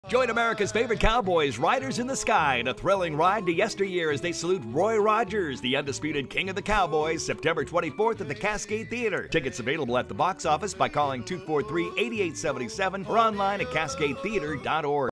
Join America's favorite cowboys, Riders in the Sky, in a thrilling ride to yesteryear as they salute Roy Rogers, the undisputed king of the Cowboys, September 24th at the Cascade Theater. Tickets available at the box office by calling 243-8877 or online at cascadetheater.org.